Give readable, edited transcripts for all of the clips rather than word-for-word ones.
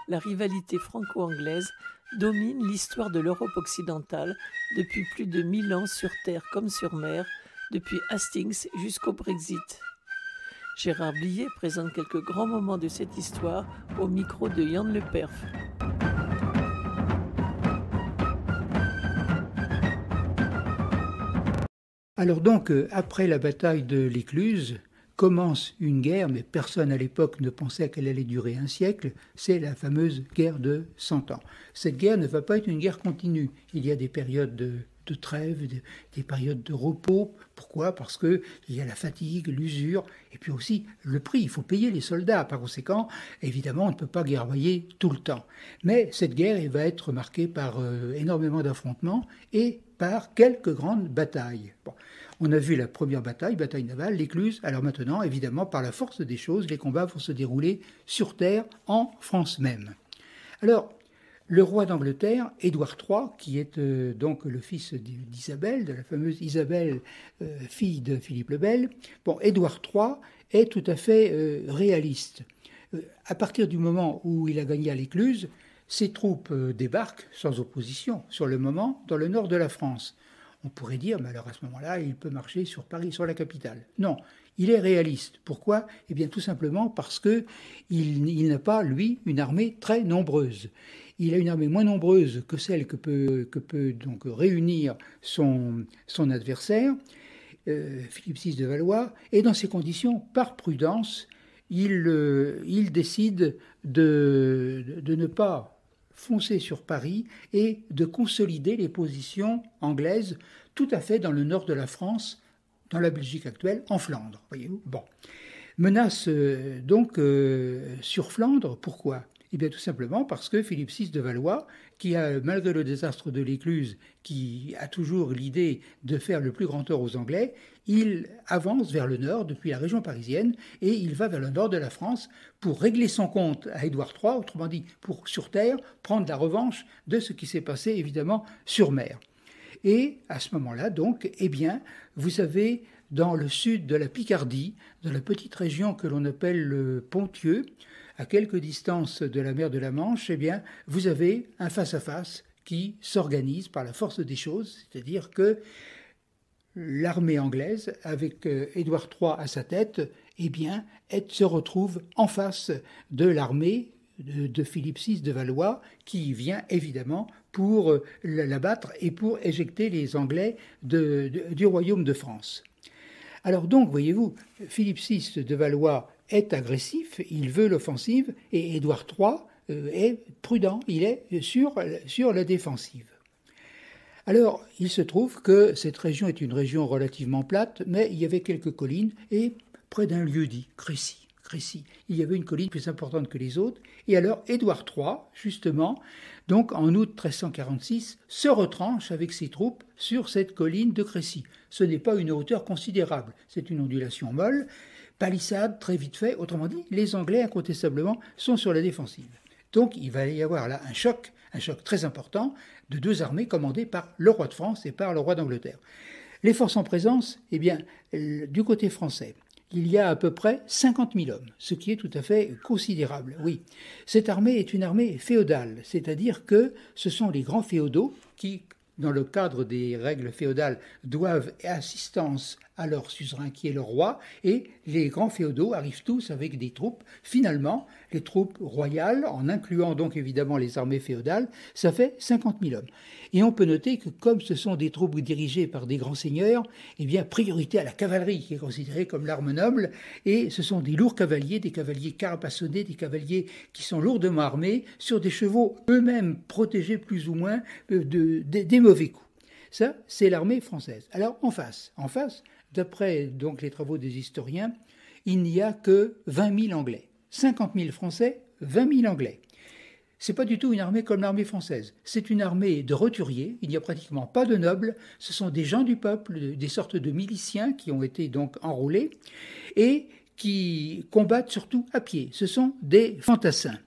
la rivalité franco-anglaise domine l'histoire de l'Europe occidentale depuis plus de 1000 ans sur terre comme sur mer, depuis Hastings jusqu'au Brexit. Gérard Blier présente quelques grands moments de cette histoire au micro de Yann Le Perf. Alors donc, après la bataille de l'Écluse, commence une guerre, mais personne à l'époque ne pensait qu'elle allait durer un siècle, c'est la fameuse guerre de 100 ans. Cette guerre ne va pas être une guerre continue. Il y a des périodes de trêve, des périodes de repos. Pourquoi ? Parce qu'il y a la fatigue, l'usure, et puis aussi le prix. Il faut payer les soldats. Par conséquent, évidemment, on ne peut pas guerroyer tout le temps. Mais cette guerre elle va être marquée par énormément d'affrontements et par quelques grandes batailles. Bon. On a vu la première bataille navale, l'Écluse. Alors maintenant, évidemment, par la force des choses, les combats vont se dérouler sur terre, en France même. Alors, le roi d'Angleterre, Édouard III, qui est donc le fils d'Isabelle, de la fameuse Isabelle, fille de Philippe le Bel, Édouard III est tout à fait réaliste. À partir du moment où il a gagné à l'Écluse, ses troupes débarquent sans opposition, sur le moment, dans le nord de la France. On pourrait dire, mais alors à ce moment-là, il peut marcher sur Paris, sur la capitale. Non, il est réaliste. Pourquoi ? Eh bien, tout simplement parce qu'il n'a pas, lui, une armée très nombreuse. Il a une armée moins nombreuse que celle que peut donc réunir son adversaire, Philippe VI de Valois, et dans ces conditions, par prudence, il décide de ne pas foncer sur Paris et de consolider les positions anglaises tout à fait dans le nord de la France, dans la Belgique actuelle, en Flandre. Voyez-vous ? Bon. Menace donc sur Flandre, pourquoi ? Eh bien tout simplement parce que Philippe VI de Valois, qui a, malgré le désastre de l'Écluse, qui a toujours l'idée de faire le plus grand tort aux Anglais, il avance vers le nord depuis la région parisienne et il va vers le nord de la France pour régler son compte à Édouard III, autrement dit pour, sur terre, prendre la revanche de ce qui s'est passé évidemment sur mer. Et à ce moment-là, donc, eh bien, vous avez dans le sud de la Picardie, dans la petite région que l'on appelle le Ponthieu, à quelque distance de la mer de la Manche, eh bien, vous avez un face-à-face qui s'organise par la force des choses, c'est-à-dire que l'armée anglaise, avec Édouard III à sa tête, eh bien, se retrouve en face de l'armée de Philippe VI de Valois, qui vient évidemment pour l'abattre et pour éjecter les Anglais du royaume de France. Alors donc, voyez-vous, Philippe VI de Valois est agressif, il veut l'offensive, et Édouard III est prudent, il est sur la défensive. Alors, il se trouve que cette région est une région relativement plate, mais il y avait quelques collines, et près d'un lieu-dit, Crécy, il y avait une colline plus importante que les autres, et alors Édouard III, justement, donc en août 1346, se retranche avec ses troupes sur cette colline de Crécy. Ce n'est pas une hauteur considérable, c'est une ondulation molle, palissade très vite fait, autrement dit, les Anglais incontestablement sont sur la défensive. Donc il va y avoir là un choc très important de deux armées commandées par le roi de France et par le roi d'Angleterre. Les forces en présence, eh bien, du côté français, il y a à peu près 50 000 hommes, ce qui est tout à fait considérable. Oui, cette armée est une armée féodale, c'est-à-dire que ce sont les grands féodaux qui, dans le cadre des règles féodales, doivent assistance à leur suzerain qui est le roi, et les grands féodaux arrivent tous avec des troupes. Finalement, les troupes royales, en incluant donc évidemment les armées féodales, ça fait 50 000 hommes. Et on peut noter que comme ce sont des troupes dirigées par des grands seigneurs, eh bien priorité à la cavalerie qui est considérée comme l'arme noble, et ce sont des lourds cavaliers, des cavaliers carapassonnés, des cavaliers qui sont lourdement armés, sur des chevaux eux-mêmes protégés plus ou moins des mauvais coups. Ça, c'est l'armée française. Alors en face, d'après donc les travaux des historiens, il n'y a que 20 000 Anglais. 50 000 Français, 20 000 Anglais. C'est pas du tout une armée comme l'armée française. C'est une armée de roturiers, il n'y a pratiquement pas de nobles, ce sont des gens du peuple, des sortes de miliciens qui ont été donc enrôlés et qui combattent surtout à pied. Ce sont des fantassins.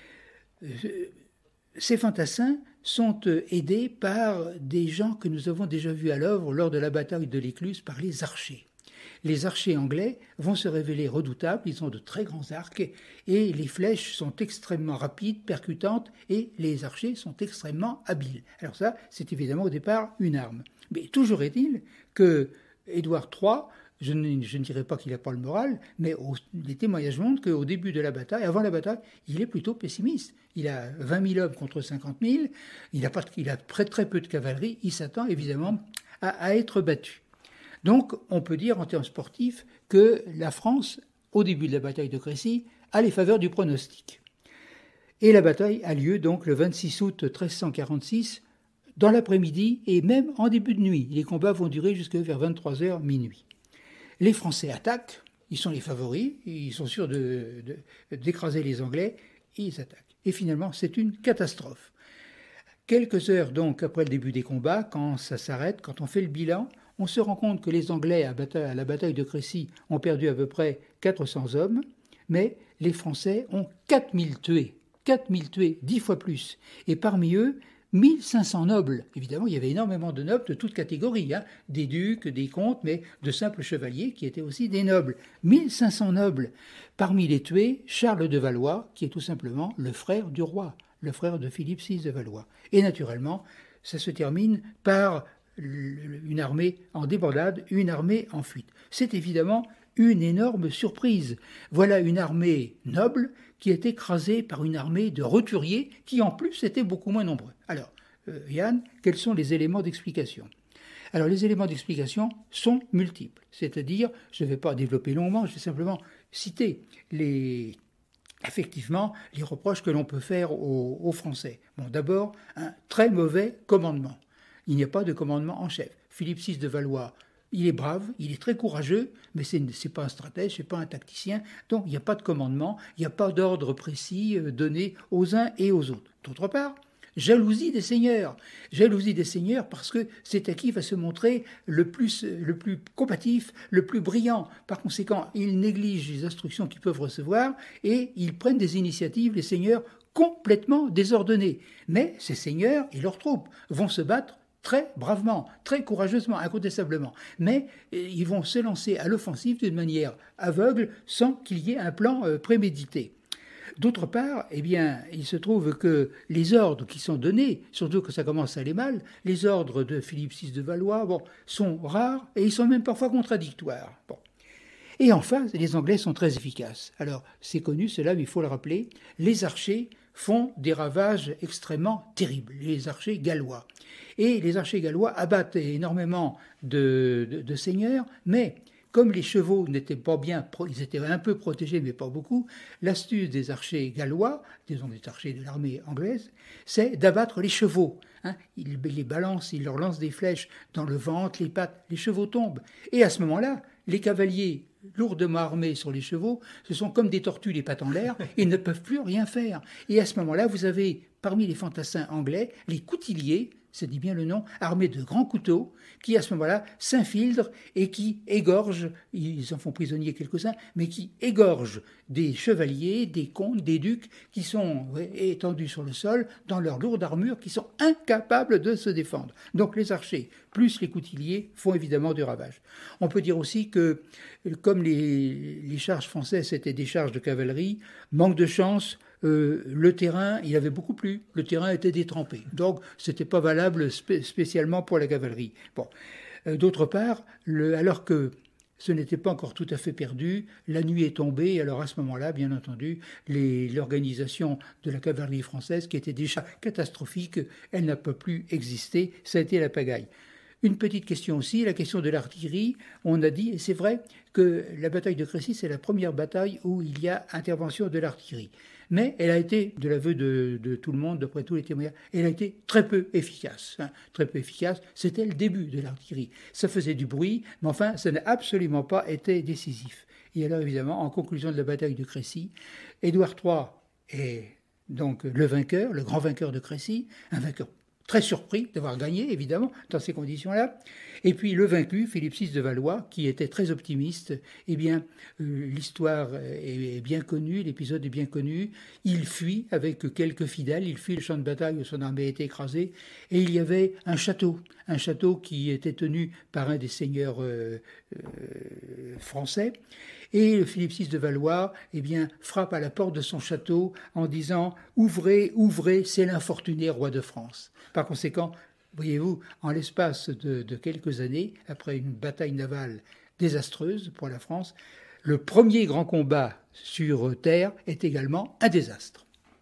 Ces fantassins sont aidés par des gens que nous avons déjà vus à l'œuvre lors de la bataille de l'Écluse, par les archers. les archers anglais vont se révéler redoutables, ils ont de très grands arcs et les flèches sont extrêmement rapides, percutantes et les archers sont extrêmement habiles. Alors ça, c'est évidemment au départ une arme. Mais toujours est-il que Édouard III, je ne dirais pas qu'il n'a pas le moral, mais les témoignages montrent qu'au début de la bataille, avant la bataille, il est plutôt pessimiste. Il a 20 000 hommes contre 50 000, il a très peu de cavalerie, il s'attend évidemment à être battu. Donc on peut dire en termes sportifs que la France, au début de la bataille de Crécy, a les faveurs du pronostic. Et la bataille a lieu donc le 26 août 1346, dans l'après-midi et même en début de nuit. Les combats vont durer jusqu'à vers 23h minuit. Les Français attaquent, ils sont les favoris, ils sont sûrs d'écraser les Anglais, et ils attaquent. Et finalement, c'est une catastrophe. Quelques heures donc après le début des combats, quand ça s'arrête, quand on fait le bilan, on se rend compte que les Anglais à la bataille de Crécy ont perdu à peu près 400 hommes, mais les Français ont 4000 tués, 10 fois plus. Et parmi eux, 1500 nobles. Évidemment, il y avait énormément de nobles de toutes catégories, des ducs, des comtes, mais de simples chevaliers qui étaient aussi des nobles. 1500 nobles. Parmi les tués, Charles de Valois, qui est tout simplement le frère du roi, le frère de Philippe VI de Valois. Et naturellement, ça se termine par une armée en débandade, une armée en fuite. C'est évidemment une énorme surprise. Voilà une armée noble qui est écrasée par une armée de roturiers qui en plus étaient beaucoup moins nombreux. Alors, Yann, quels sont les éléments d'explication ? Alors, les éléments d'explication sont multiples. C'est-à-dire, je ne vais pas développer longuement, je vais simplement citer effectivement les reproches que l'on peut faire aux Français. Bon, d'abord, un très mauvais commandement. Il n'y a pas de commandement en chef. Philippe VI de Valois, il est brave, il est très courageux, mais ce n'est pas un stratège, ce n'est pas un tacticien, donc il n'y a pas de commandement, il n'y a pas d'ordre précis donné aux uns et aux autres. D'autre part, jalousie des seigneurs parce que c'est à qui va se montrer le plus combatif, le plus brillant. Par conséquent, ils négligent les instructions qu'ils peuvent recevoir et ils prennent des initiatives, les seigneurs, complètement désordonnés. Mais ces seigneurs et leurs troupes vont se battre très bravement, très courageusement, incontestablement. Mais ils vont se lancer à l'offensive d'une manière aveugle, sans qu'il y ait un plan prémédité. D'autre part, eh bien, il se trouve que les ordres qui sont donnés, surtout que ça commence à aller mal, les ordres de Philippe VI de Valois, sont rares et ils sont même parfois contradictoires. Bon. Et enfin, les Anglais sont très efficaces. Alors, c'est connu, cela, mais il faut le rappeler, les archers font des ravages extrêmement terribles, les archers gallois. Et les archers gallois abattent énormément de seigneurs, mais comme les chevaux n'étaient pas bien, ils étaient un peu protégés, mais pas beaucoup, l'astuce des archers gallois, disons des archers de l'armée anglaise, c'est d'abattre les chevaux. Ils les balancent, ils leur lancent des flèches dans le ventre, les pattes, les chevaux tombent. Et à ce moment-là, les cavaliers lourdement armés sur les chevaux, ce sont comme des tortues les pattes en l'air, ils ne peuvent plus rien faire. Et à ce moment-là, vous avez parmi les fantassins anglais les coutilliers, ça dit bien le nom, armés de grands couteaux, qui à ce moment-là s'infiltrent et qui égorgent, ils en font prisonnier quelques-uns, mais qui égorgent des chevaliers, des comtes, des ducs qui sont étendus sur le sol dans leur lourde armure, qui sont incapables de se défendre. Donc les archers plus les coutilliers font évidemment du ravage. On peut dire aussi que comme les charges françaises étaient des charges de cavalerie, manque de chance, le terrain, il avait beaucoup plu. Le terrain était détrempé. Donc, ce n'était pas valable spécialement pour la cavalerie. Bon. D'autre part, alors que ce n'était pas encore tout à fait perdu, la nuit est tombée. Alors, à ce moment-là, bien entendu, l'organisation de la cavalerie française, qui était déjà catastrophique, elle n'a pas plus existé. Ça a été la pagaille. Une petite question aussi, la question de l'artillerie. On a dit, et c'est vrai, que la bataille de Crécy, c'est la première bataille où il y a intervention de l'artillerie. Mais elle a été, de l'aveu de tout le monde, d'après tous les témoignages, elle a été très peu efficace. Très peu efficace, c'était le début de l'artillerie. Ça faisait du bruit, mais enfin, ça n'a absolument pas été décisif. Et alors, évidemment, en conclusion de la bataille de Crécy, Édouard III est donc le vainqueur, le grand vainqueur de Crécy, un vainqueur très surpris d'avoir gagné, évidemment, dans ces conditions-là. Et puis le vaincu, Philippe VI de Valois, qui était très optimiste. Eh bien, l'histoire est bien connue, l'épisode est bien connu. Il fuit avec quelques fidèles, il fuit le champ de bataille où son armée a été écrasée. Et il y avait un château qui était tenu par un des seigneurs français. Et Philippe VI de Valois, eh bien, frappe à la porte de son château en disant « Ouvrez, ouvrez, c'est l'infortuné roi de France ». Par conséquent, voyez-vous, en l'espace de quelques années, après une bataille navale désastreuse pour la France, le premier grand combat sur terre est également un désastre.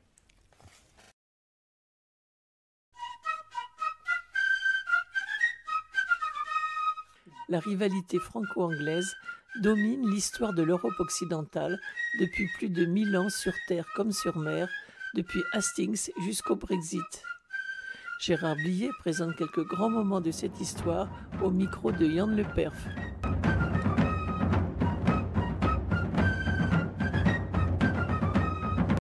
La rivalité franco-anglaise domine l'histoire de l'Europe occidentale depuis plus de 1000 ans sur terre comme sur mer, depuis Hastings jusqu'au Brexit. Gérard Blier présente quelques grands moments de cette histoire au micro de Yann Le Perf.